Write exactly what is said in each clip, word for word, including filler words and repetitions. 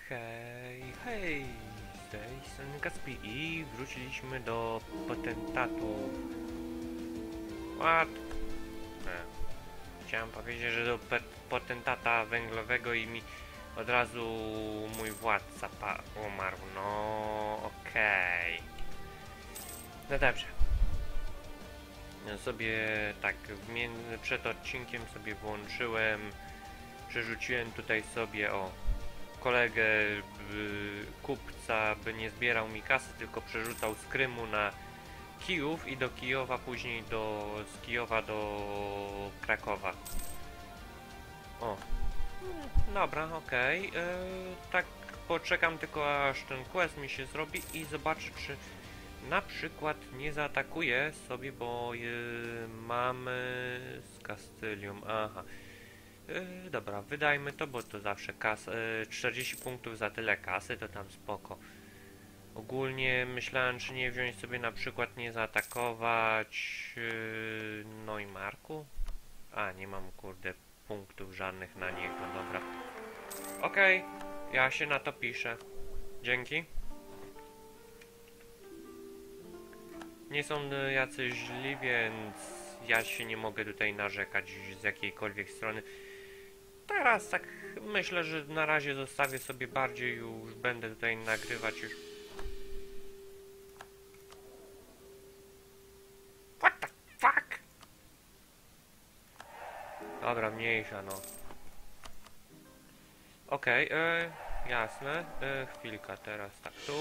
Hej, hej, z tej strony Kacpi i wróciliśmy do potentatu. What? E, Chciałem powiedzieć, że do potentata węglowego i mi od razu mój władca umarł. No, okej. Okay. No dobrze. Ja sobie tak przed odcinkiem sobie włączyłem, przerzuciłem tutaj sobie o kolegę by, kupca, by nie zbierał mi kasy, tylko przerzucał z Krymu na Kijów i do Kijowa, później do, z Kijowa do Krakowa. O, dobra, okej. Okay. Tak poczekam tylko aż ten quest mi się zrobi i zobaczę, czy na przykład nie zaatakuje sobie, bo yy, mamy z Kastylią, aha. Yy, dobra, wydajmy to, bo to zawsze kas, yy, czterdzieści punktów za tyle kasy, to tam spoko. Ogólnie myślałem, czy nie wziąć sobie na przykład nie zaatakować yy, Neumarku. A, nie mam kurde punktów żadnych na niego, dobra. Okej, okay, ja się na to piszę. Dzięki. Nie są jacyś źli, więc ja się nie mogę tutaj narzekać z jakiejkolwiek strony. Teraz tak myślę, że na razie zostawię sobie bardziej, już będę tutaj nagrywać już. What the fuck? Dobra, mniejsza no. Okej, okay, e, jasne. E, chwilka teraz, tak tu.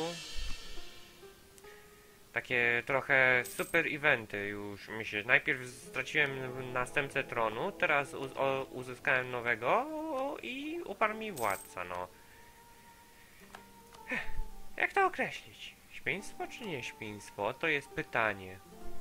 Takie trochę super eventy już mi się. Najpierw straciłem następcę tronu, teraz uz o, uzyskałem nowego i uparł mi władca, no. Jak to określić? Świństwo czy nie świństwo? To jest pytanie.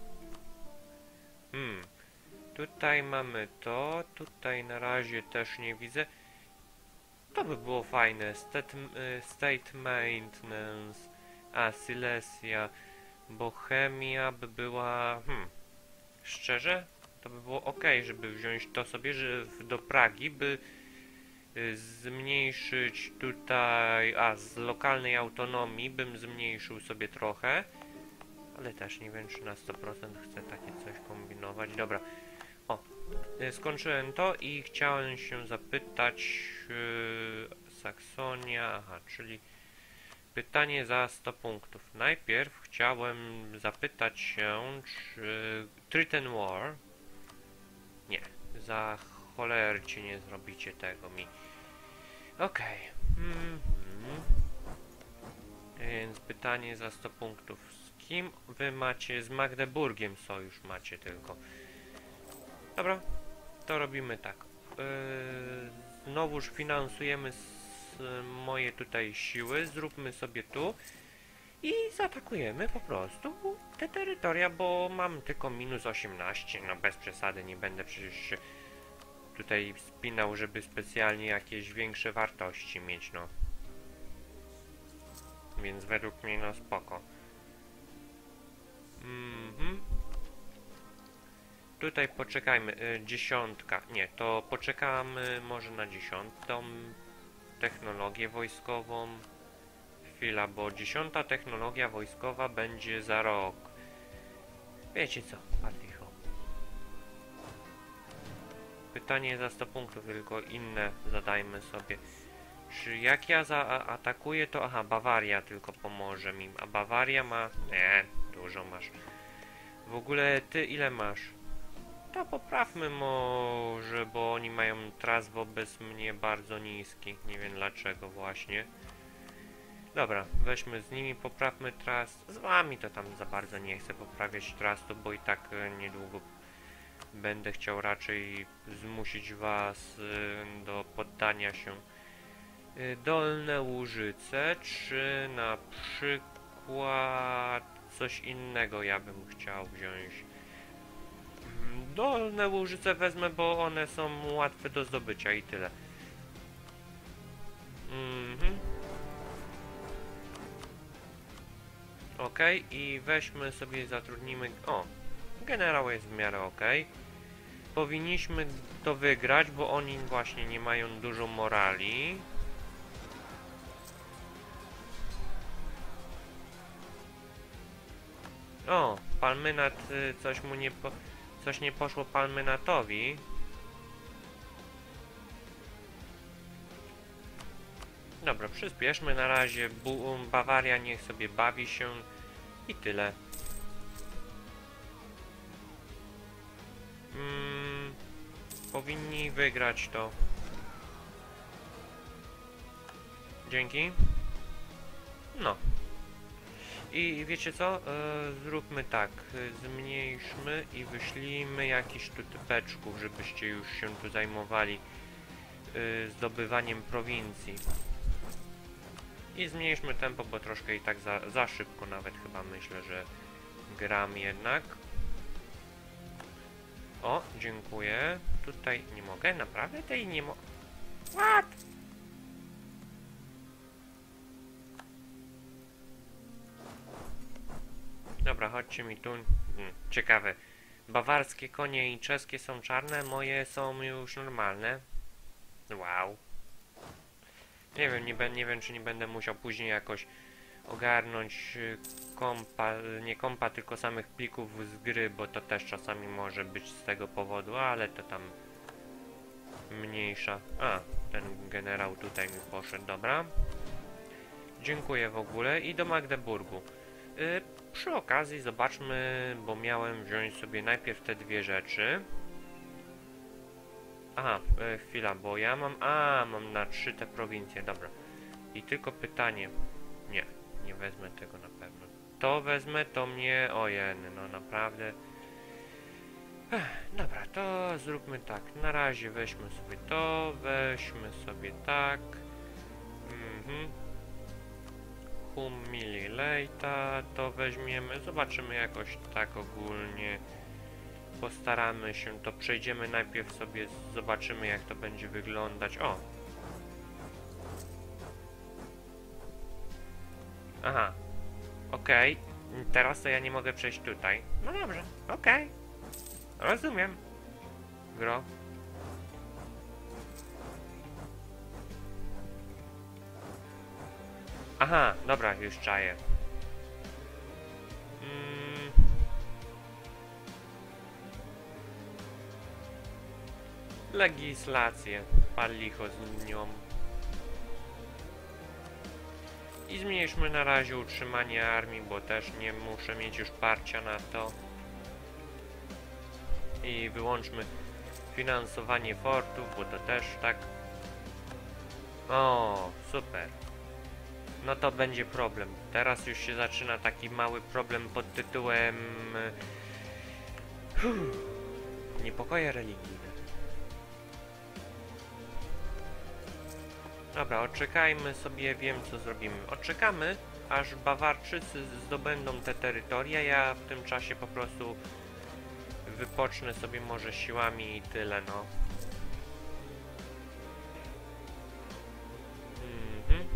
Hmm. Tutaj mamy to, tutaj na razie też nie widzę. To by było fajne. State, state maintenance. A, Silesia. Bohemia by była... Hmm, szczerze? To by było ok, żeby wziąć to sobie, że do Pragi by y, zmniejszyć tutaj... A, z lokalnej autonomii bym zmniejszył sobie trochę. Ale też nie wiem, czy na sto procent chcę takie coś kombinować. Dobra. O, y, skończyłem to i chciałem się zapytać... Y, Saksonia... Aha, czyli... Pytanie za sto punktów. Najpierw chciałem zapytać się, czy Triton War... Nie, za cholercie nie zrobicie tego mi. Okej. Okay. Mm -hmm. Więc pytanie za sto punktów. Z kim wy macie? Z Magdeburgiem sojusz macie tylko. Dobra, to robimy tak. Yy, znowuż finansujemy moje tutaj siły, zróbmy sobie tu i zaatakujemy po prostu te terytoria, bo mam tylko minus osiemnaście, no bez przesady, nie będę przecież się tutaj spinał, żeby specjalnie jakieś większe wartości mieć, no. Więc według mnie no spoko. Mhm. Tutaj poczekajmy, y, dziesiątka, nie, to poczekamy może na dziesiątą technologię wojskową. Chwila, bo dziesiąta technologia wojskowa będzie za rok. Wiecie co, Paticho. Pytanie za sto punktów, tylko inne zadajmy sobie. Czy jak ja zaatakuję, to... Aha, Bawaria tylko pomoże mi. A Bawaria ma... Nie, dużo masz. W ogóle ty ile masz? To poprawmy może, bo oni mają trust wobec mnie bardzo niski. Nie wiem dlaczego właśnie. Dobra, weźmy z nimi, poprawmy trust. Z wami to tam za bardzo nie chcę poprawiać trustu, bo i tak niedługo będę chciał raczej zmusić was do poddania się. Dolne Łużyce, czy na przykład coś innego ja bym chciał wziąć. Dolne Łużyce wezmę, bo one są łatwe do zdobycia i tyle. Mhm. Ok, i weźmy sobie, zatrudnimy... O, generał jest w miarę ok. Powinniśmy to wygrać, bo oni właśnie nie mają dużo morali. O, Palmynat, y, coś mu nie po... Coś nie poszło Palmynatowi. Dobra, przyspieszmy na razie. Bu Bawaria niech sobie bawi się i tyle. Mm, powinni wygrać to. Dzięki. No. I wiecie co? E, zróbmy tak. Zmniejszmy i wyślijmy jakiś tu typeczków, żebyście już się tu zajmowali e, zdobywaniem prowincji. I zmniejszmy tempo, bo troszkę i tak za, za szybko nawet chyba myślę, że gram jednak. O, dziękuję. Tutaj nie mogę, naprawdę tej nie mogę. What? Dobra, chodźcie mi tu. Hmm, ciekawe. Bawarskie konie i czeskie są czarne, moje są już normalne. Wow. Nie wiem, nie, nie wiem, czy nie będę musiał później jakoś ogarnąć kompa, nie kompa, tylko samych plików z gry, bo to też czasami może być z tego powodu, ale to tam mniejsza. A, ten generał tutaj mi poszedł, dobra. Dziękuję w ogóle i do Magdeburgu. Yy, przy okazji zobaczmy, bo miałem wziąć sobie najpierw te dwie rzeczy. Aha, yy, chwila, bo ja mam... A, mam na trzy te prowincje, dobra. I tylko pytanie... Nie, nie wezmę tego na pewno. To wezmę, to mnie... Ojeny, no naprawdę... Ech, dobra, to zróbmy tak. Na razie weźmy sobie to, weźmy sobie tak. Mhm. Humililejta to weźmiemy. Zobaczymy jakoś tak ogólnie. Postaramy się, to przejdziemy najpierw sobie, zobaczymy jak to będzie wyglądać. O! Aha. Okej. Okay. Teraz to ja nie mogę przejść tutaj. No dobrze, okej. Okay. Rozumiem. Gro. Aha, dobra, już czaję. Mm. Legislację. Pal licho z nią. I zmniejszmy na razie utrzymanie armii, bo też nie muszę mieć już parcia na to. I wyłączmy finansowanie fortów, bo to też tak. O, super. No to będzie problem. Teraz już się zaczyna taki mały problem pod tytułem... Uff, niepokoje religijne. Dobra, odczekajmy sobie, wiem co zrobimy. Odczekamy, aż Bawarczycy zdobędą te terytoria. Ja w tym czasie po prostu wypocznę sobie może siłami i tyle, no. Mhm.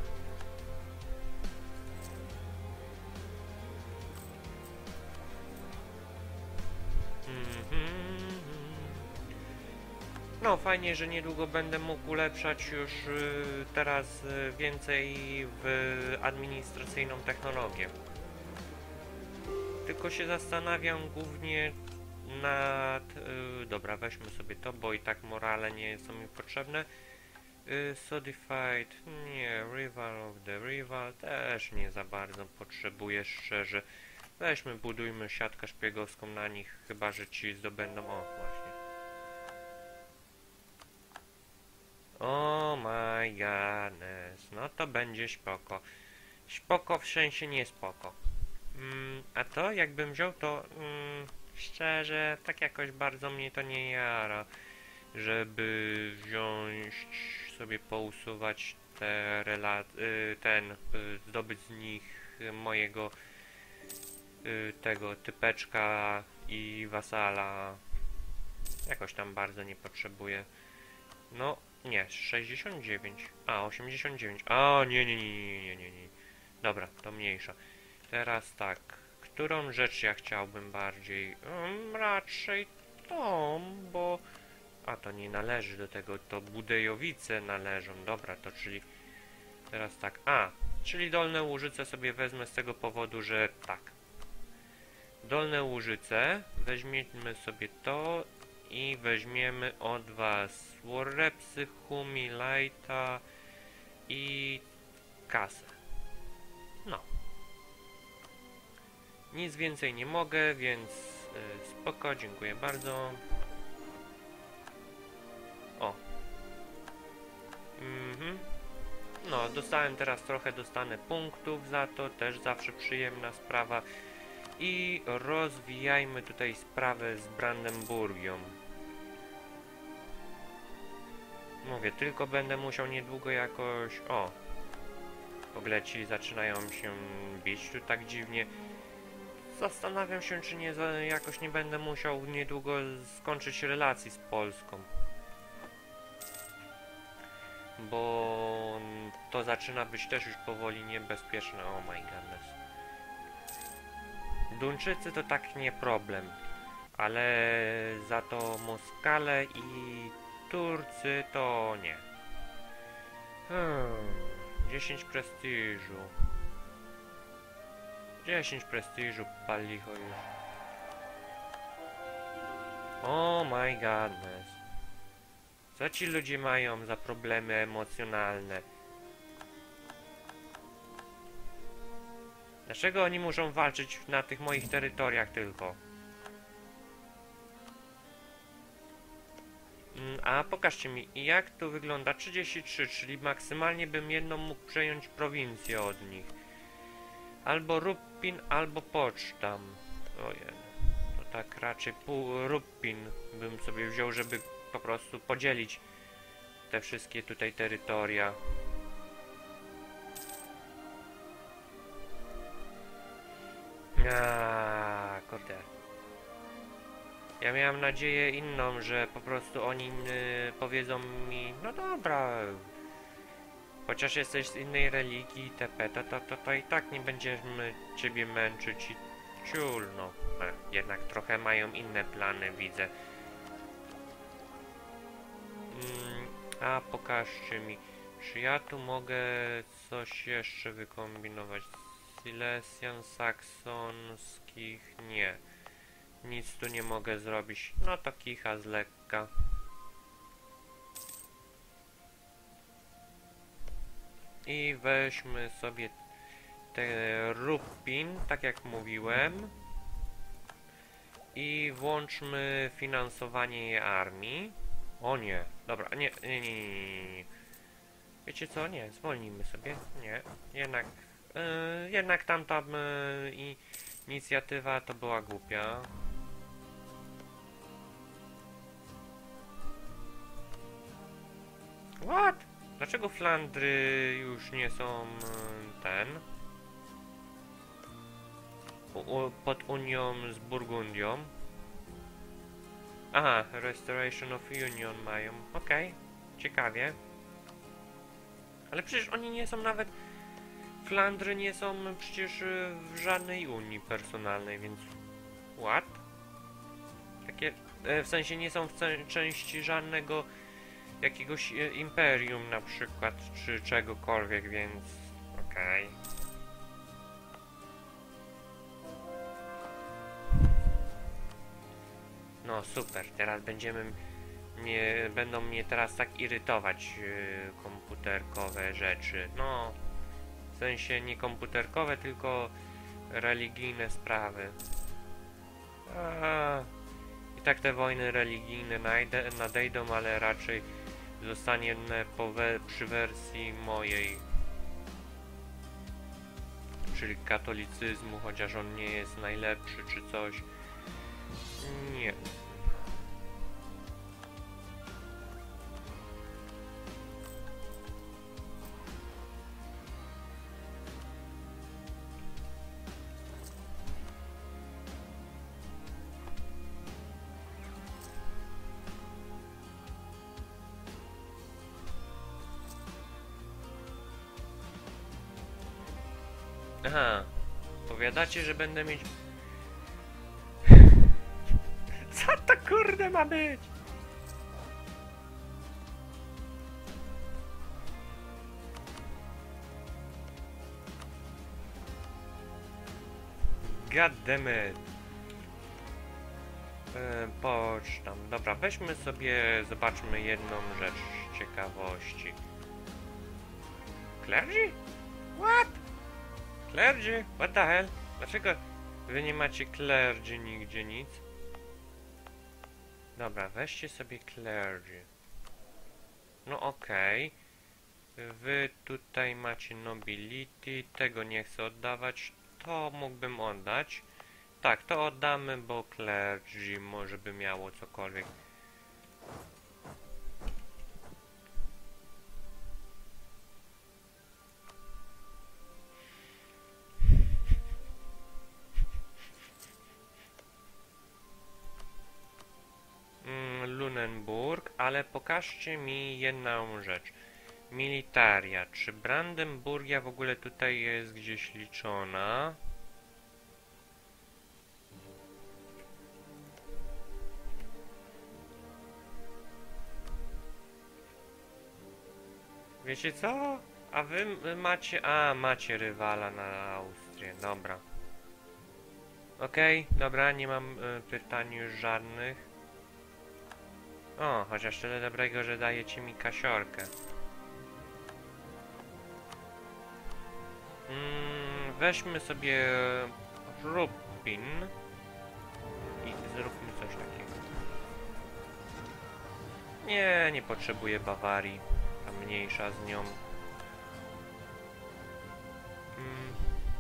Mhm. No, fajnie, że niedługo będę mógł ulepszać już y, teraz y, więcej w administracyjną technologię. Tylko się zastanawiam głównie nad... Y, dobra, weźmy sobie to, bo i tak morale nie są mi potrzebne. Y, Sodified, nie, Rival of the Rival, też nie za bardzo potrzebuję, szczerze. Weźmy, budujmy siatkę szpiegowską na nich, chyba że ci zdobędą... O, właśnie. Oh my goodness, no to będzie spoko. Spoko w sensie nie spoko. Mm, a to jakbym wziął to, mm, szczerze, tak jakoś bardzo mnie to nie jara, żeby wziąć sobie pousuwać te rela- y, ten, y, zdobyć z nich mojego y, tego typeczka i wasala. Jakoś tam bardzo nie potrzebuję. No, nie, sześćdziesiąt dziewięć. A, osiemdziesiąt dziewięć. A, nie, nie, nie, nie, nie, nie, nie. Dobra, to mniejsza. Teraz tak. Którą rzecz ja chciałbym bardziej? Um, raczej tą, bo... A, to nie należy do tego, to Budejowice należą. Dobra, to czyli... Teraz tak. A, czyli Dolne Łużyce sobie wezmę z tego powodu, że tak. Dolne Łużyce. Weźmiemy sobie to i weźmiemy od was Warrepsy, Humi, Lighta i kasę. No. Nic więcej nie mogę, więc yy, spoko, dziękuję bardzo. O. Mhm. No, dostałem teraz trochę, dostanę punktów za to, też zawsze przyjemna sprawa. I rozwijajmy tutaj sprawę z Brandenburgią. Mówię, tylko będę musiał niedługo jakoś... O! W ogóle ci zaczynają się bić tu tak dziwnie. Zastanawiam się, czy nie jakoś nie będę musiał niedługo skończyć relacji z Polską. Bo to zaczyna być też już powoli niebezpieczne. Oh my goodness. Duńczycy to tak nie problem, ale za to Moskale i Turcy to nie. Hmm, dziesięć prestiżu. dziesięć prestiżu, palicho już. Oh my godness. Co ci ludzie mają za problemy emocjonalne? Dlaczego oni muszą walczyć na tych moich terytoriach tylko? Mm, a pokażcie mi, jak to wygląda? trzydzieści trzy, czyli maksymalnie bym jedną mógł przejąć prowincję od nich. Albo Ruppin, albo Poczdam. Ojej, to tak raczej pół Ruppin bym sobie wziął, żeby po prostu podzielić te wszystkie tutaj terytoria. Aaaa, kurde. Ja miałem nadzieję inną, że po prostu oni yy, powiedzą mi, no dobra, chociaż jesteś z innej religii, itp., to, to, to, to i tak nie będziemy ciebie męczyć i ciul, no. E, jednak trochę mają inne plany, widzę. Mm, a pokażcie mi, czy ja tu mogę coś jeszcze wykombinować? Silesian, saksonskich, nie. Nic tu nie mogę zrobić. No to kicha z lekka. I weźmy sobie te Ruppin, tak jak mówiłem. I włączmy finansowanie jej armii. O nie, dobra, nie, nie, nie, nie, nie. Wiecie co? Nie, zwolnijmy sobie. Nie, jednak, yy, jednak tamta yy, i inicjatywa to była głupia. What? Dlaczego Flandry już nie są yy, ten? U, u, pod Unią z Burgundią? Aha, Restoration of Union mają. Okej, okay. Ciekawie. Ale przecież oni nie są nawet... Flandry nie są przecież w żadnej unii personalnej, więc... What? Takie... W sensie nie są w części żadnego jakiegoś imperium na przykład, czy czegokolwiek, więc... Okej. Okay. No super, teraz będziemy... Nie, będą mnie teraz tak irytować yy, komputerkowe rzeczy. No... W sensie nie komputerkowe, tylko religijne sprawy. A, i tak te wojny religijne najde, nadejdą, ale raczej zostanie po we, przy wersji mojej. Czyli katolicyzmu, chociaż on nie jest najlepszy czy coś. Nie. Aha, powiadacie, że będę mieć... Co to kurde ma być? God damn it. E, pocztam. Dobra, weźmy sobie, zobaczmy jedną rzecz z ciekawości. Clergy? What? Clergy? What the hell? Dlaczego wy nie macie clergy nigdzie nic? Dobra, weźcie sobie clergy. No okej. Okay. Wy tutaj macie nobility. Tego nie chcę oddawać. To mógłbym oddać. Tak, to oddamy, bo clergy może by miało cokolwiek. Mm, Lunenburg, ale pokażcie mi jedną rzecz. Militaria. Czy Brandenburgia w ogóle tutaj jest gdzieś liczona? Wiecie co? A wy macie... A, macie rywala na Austrię. Dobra. Okej, okay, dobra, nie mam y, pytań już żadnych. O, chociaż tyle dobrego, że dajecie mi kasiorkę. Mm, weźmy sobie Rupin i zróbmy coś takiego. Nie, nie potrzebuję Bawarii. Ta mniejsza z nią. Mm.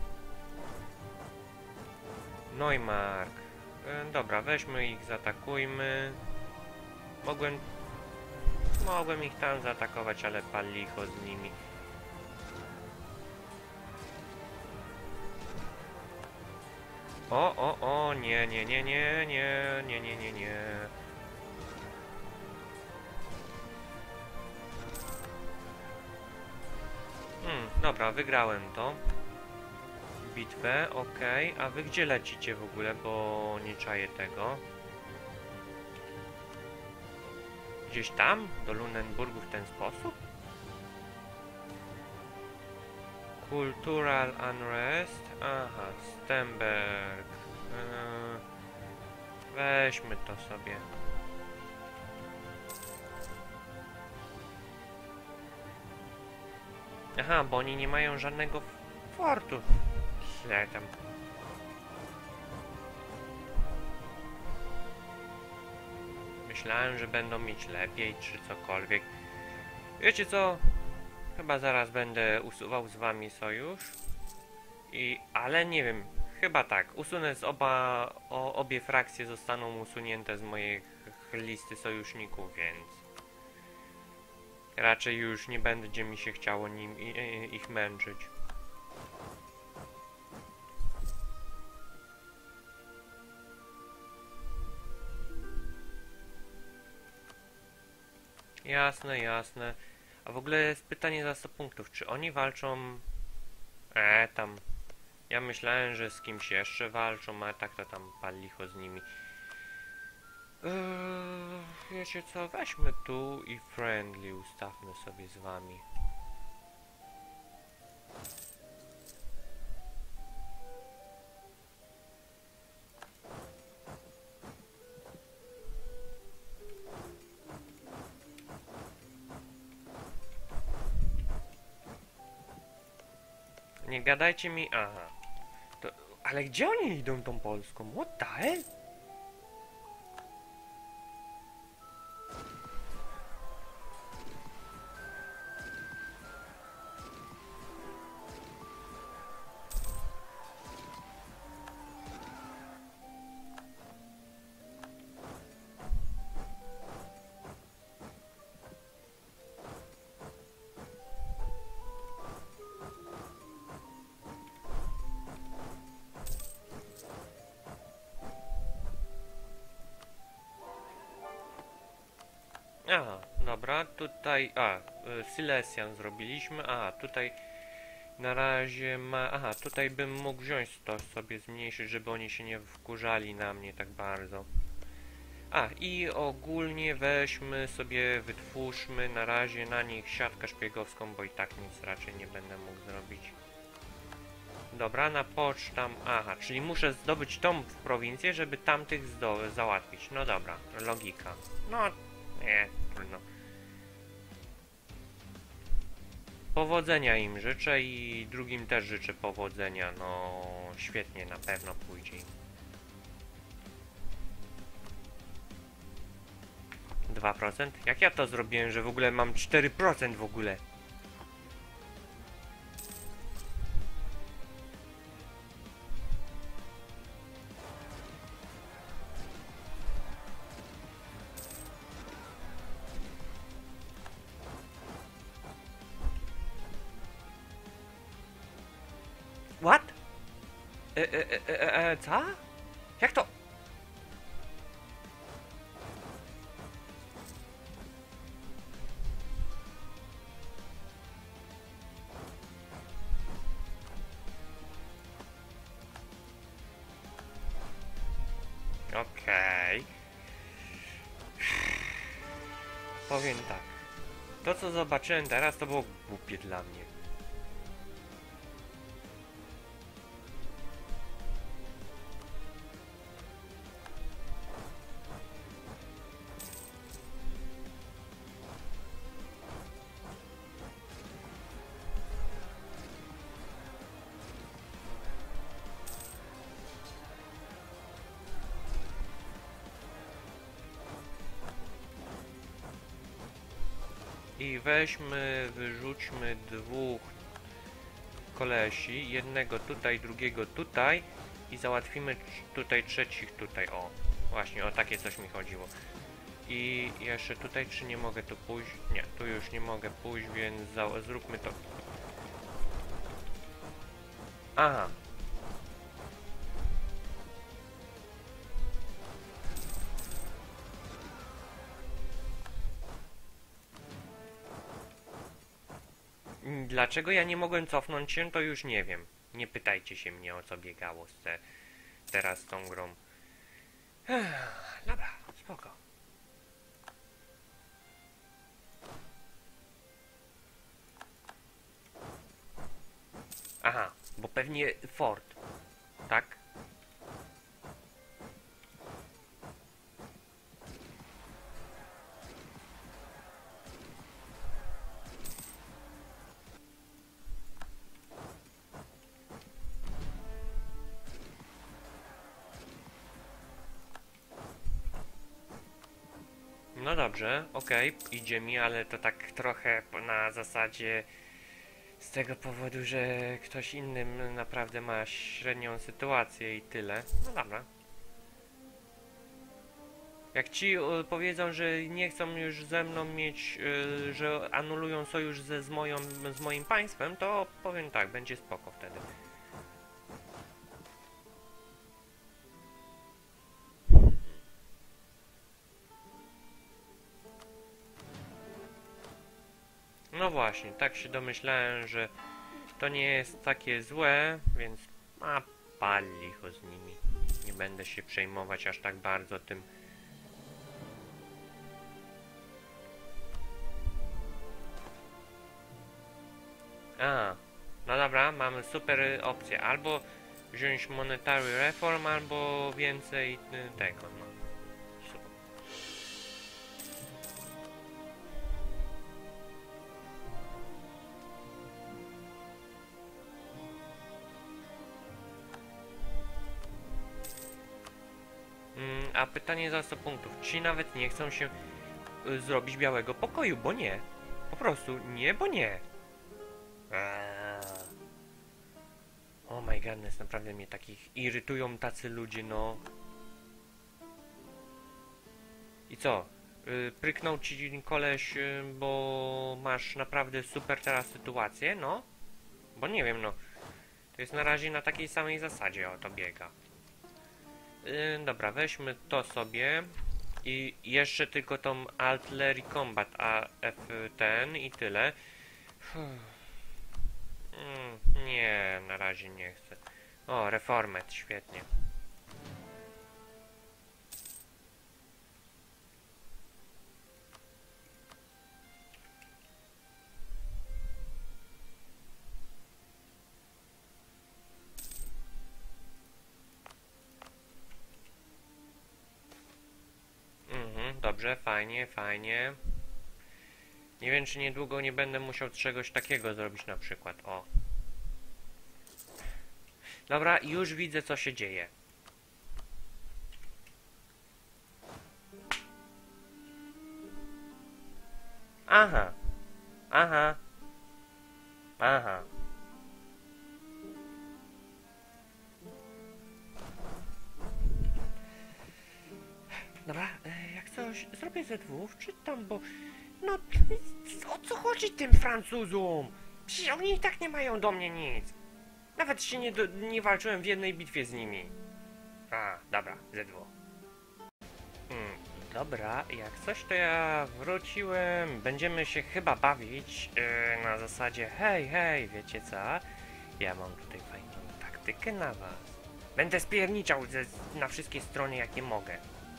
Neumark. E, dobra, weźmy ich, zaatakujmy. Mogłem... Mogłem ich tam zaatakować, ale pal licho z nimi. O, o, o, nie, nie, nie, nie, nie, nie, nie, nie, nie. Hmm, dobra, wygrałem to. Bitwę, okej. Okay. A wy gdzie lecicie w ogóle, bo nie czaję tego. Gdzieś tam? Do Lunenburgu w ten sposób? Cultural Unrest. Aha, Stemberg. Eee, weźmy to sobie. Aha, bo oni nie mają żadnego fortu. Źle tam. Myślałem, że będą mieć lepiej, czy cokolwiek. Wiecie co? Chyba zaraz będę usuwał z wami sojusz. I... ale nie wiem. Chyba tak. Usunę z oba... O, obie frakcje zostaną usunięte z mojej listy sojuszników, więc... raczej już nie będzie mi się chciało nim, ich męczyć. Jasne, jasne. A w ogóle jest pytanie za sto punktów. Czy oni walczą... E, tam... Ja myślałem, że z kimś jeszcze walczą, a tak to tam pal licho z nimi. Eee, wiecie co? Weźmy tu i friendly ustawmy sobie z wami. Nie gadajcie mi... Aha. To... ale gdzie oni idą tą Polską? What the hell? Aha, dobra, tutaj, a, y, Silesian zrobiliśmy, a, tutaj na razie ma, aha, tutaj bym mógł wziąć to sobie zmniejszyć, żeby oni się nie wkurzali na mnie tak bardzo. A, i ogólnie weźmy sobie, wytwórzmy na razie na nich siatkę szpiegowską, bo i tak nic raczej nie będę mógł zrobić. Dobra, na pocztam. Aha, czyli muszę zdobyć tą prowincję, żeby tamtych zdo załatwić. No dobra, logika. No, nie, trudno. Powodzenia im życzę i drugim też życzę powodzenia. No, świetnie, na pewno pójdzie im. dwa procent? Jak ja to zrobiłem, że w ogóle mam cztery procent w ogóle? What? E, e, e, e, e, co? Jak to? Okej. Okay. Powiem tak. To co zobaczyłem teraz to było głupie dla mnie. I weźmy, wyrzućmy dwóch kolesi, jednego tutaj, drugiego tutaj i załatwimy tutaj trzecich tutaj, o. Właśnie, o takie coś mi chodziło. I jeszcze tutaj, czy nie mogę tu pójść? Nie, tu już nie mogę pójść, więc zróbmy to. Aha. Dlaczego ja nie mogłem cofnąć się, to już nie wiem. Nie pytajcie się mnie, o co biegało z te, teraz z tą grą. Ech, dobra, spoko. Aha, bo pewnie fort, tak? No dobrze, okej, okay, idzie mi, ale to tak trochę na zasadzie z tego powodu, że ktoś inny naprawdę ma średnią sytuację i tyle. No dobra. Jak ci y, powiedzą, że nie chcą już ze mną mieć, y, że anulują sojusz ze, z, moją, z moim państwem, to powiem tak, będzie spoko wtedy. No właśnie, tak się domyślałem, że to nie jest takie złe, więc a pal licho z nimi. Nie będę się przejmować aż tak bardzo tym. A, no dobra, mamy super opcję. Albo wziąć monetary reform, albo więcej y, tego, no. Super. Mm, a pytanie za sto punktów. Ci nawet nie chcą się y, zrobić białego pokoju, bo nie. Po prostu nie, bo nie. Eee. Oh my goodness, naprawdę mnie takich irytują tacy ludzie, no. I co? Yy, pryknął ci koleś, yy, bo masz naprawdę super teraz sytuację, no? Bo nie wiem, no. To jest na razie na takiej samej zasadzie, o to biega. Yy, dobra, weźmy to sobie. I jeszcze tylko tą Artillery Combat A F ten i tyle. Mm, nie, na razie nie chcę. O, Reformet, świetnie. dobrze, fajnie, fajnie. Nie wiem, czy niedługo nie będę musiał czegoś takiego zrobić na przykład, o. Dobra, już widzę, co się dzieje. Aha. Aha. Aha. Dobra, e, jak coś zrobię ze dwóch, czytam, bo... No, o co chodzi tym Francuzom? Przecież oni i tak nie mają do mnie nic. Nawet się nie, do, nie walczyłem w jednej bitwie z nimi. A, dobra, ze dwóch. Hmm, dobra, jak coś to ja wróciłem. Będziemy się chyba bawić yy, na zasadzie hej, hej, wiecie co? Ja mam tutaj fajną taktykę na was. Będę spierniczał ze, na wszystkie strony, jakie mogę.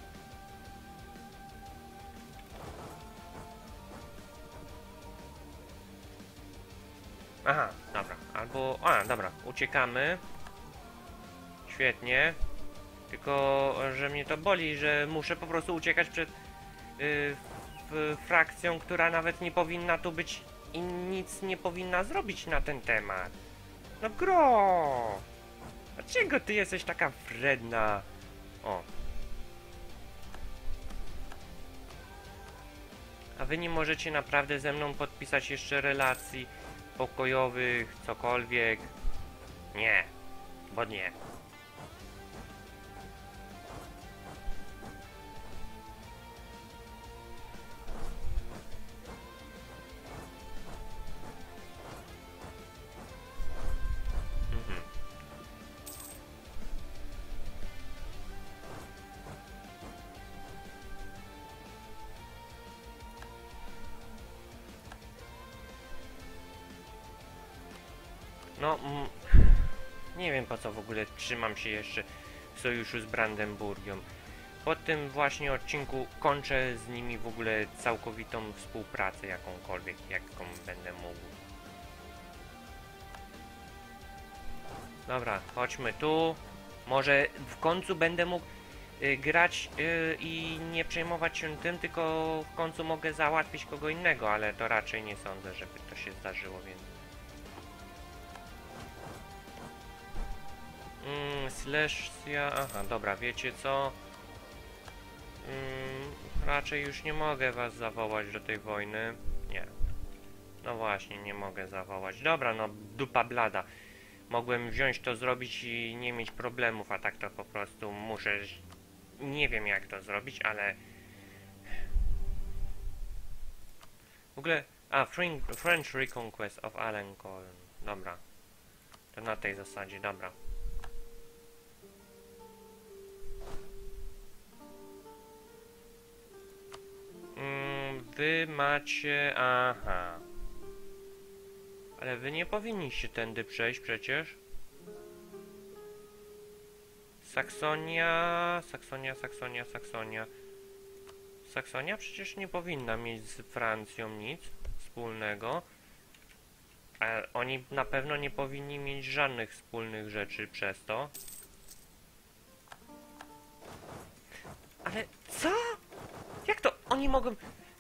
Aha, dobra, albo... A, dobra, uciekamy. Świetnie. Tylko, że mnie to boli, że muszę po prostu uciekać przed yy, frakcją, która nawet nie powinna tu być i nic nie powinna zrobić na ten temat. No gro! Dlaczego ty jesteś taka wredna? O. A wy nie możecie naprawdę ze mną podpisać jeszcze relacji pokojowych, cokolwiek? Nie, bo nie. Mhm. No, mm, nie wiem po co w ogóle trzymam się jeszcze w sojuszu z Brandenburgią. Po tym właśnie odcinku kończę z nimi w ogóle całkowitą współpracę jakąkolwiek, jaką będę mógł. Dobra, chodźmy tu. Może w końcu będę mógł y, grać y, i nie przejmować się tym, tylko w końcu mogę załatwić kogo innego, ale to raczej nie sądzę, żeby to się zdarzyło, więc... Mm, Silesia... Aha, dobra, wiecie co? Mm, raczej już nie mogę was zawołać do tej wojny. Nie. No właśnie, nie mogę zawołać. Dobra, no dupa blada. Mogłem wziąć to, zrobić i nie mieć problemów, a tak to po prostu muszę... Nie wiem jak to zrobić, ale... W ogóle... A, French Reconquest of Alencoln. Dobra. To na tej zasadzie, dobra. Mm, wy macie... Aha. Ale wy nie powinniście tędy przejść przecież. Saksonia... Saksonia, Saksonia, Saksonia. Saksonia przecież nie powinna mieć z Francją nic wspólnego. A oni na pewno nie powinni mieć żadnych wspólnych rzeczy przez to. Ale co? Jak to? Oni mogą...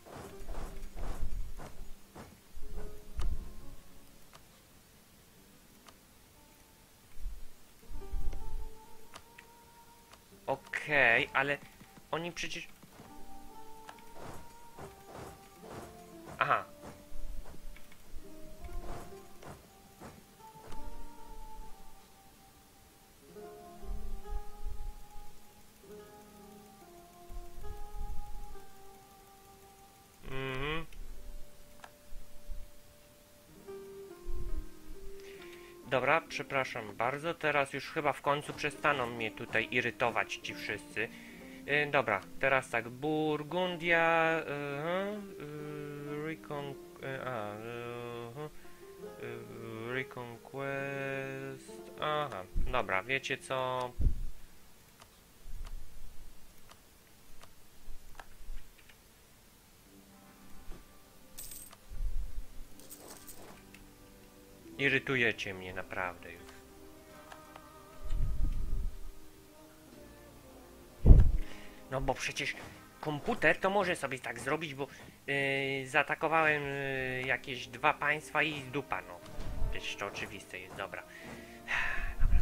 Okej, okay, ale oni przecież... Aha. Mhm. Dobra, przepraszam bardzo, teraz już chyba w końcu przestaną mnie tutaj irytować ci wszyscy. Yy, dobra, teraz tak, Burgundia, yy, yy, Recon... Yy, a, yy, yy, Reconquest... Aha, dobra, wiecie co... Irytujecie mnie naprawdę już. No bo przecież komputer, to może sobie tak zrobić, bo yy, zaatakowałem yy, jakieś dwa państwa i dupa, no. Przecież to oczywiste jest, dobra. Dobra.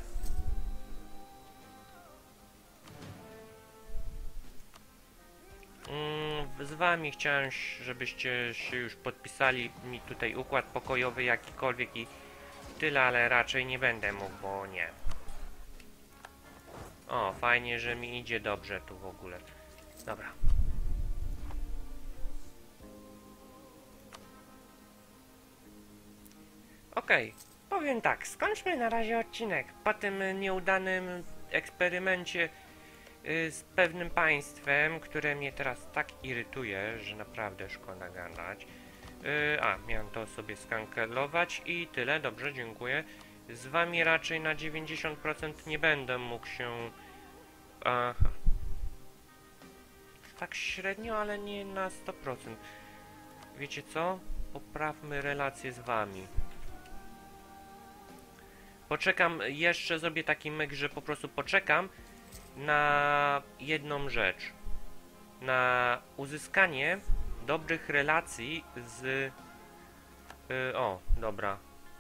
Mm, z wami chciałem, żebyście się już podpisali mi tutaj układ pokojowy jakikolwiek i tyle, ale raczej nie będę mógł, bo nie. O, fajnie, że mi idzie dobrze tu w ogóle. Dobra. Okej, okay. Powiem tak, skończmy na razie odcinek. Po tym nieudanym eksperymencie y, z pewnym państwem, które mnie teraz tak irytuje, że naprawdę szkoda gadać. Y, a, miałem to sobie skancelować i tyle, dobrze, dziękuję. Z wami raczej na dziewięćdziesiąt procent nie będę mógł się... Aha. Tak średnio, ale nie na sto procent. Wiecie co? Poprawmy relacje z wami. Poczekam, jeszcze zrobię taki myk, że po prostu poczekam na jedną rzecz. Na uzyskanie dobrych relacji z... Yy, o, dobra.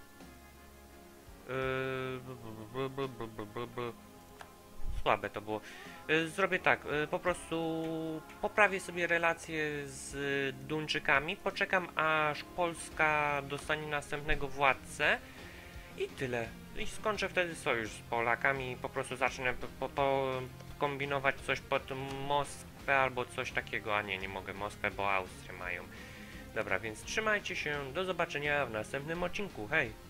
Yy, słabe to było. Yy, zrobię tak, yy, po prostu poprawię sobie relacje z Duńczykami, poczekam aż Polska dostanie następnego władcę i tyle. I skończę wtedy sojusz z Polakami i po prostu zacznę po, po kombinować coś pod Moskwę albo coś takiego, a nie, nie mogę Moskwę, bo Austrię mają. Dobra, więc trzymajcie się, do zobaczenia w następnym odcinku, hej!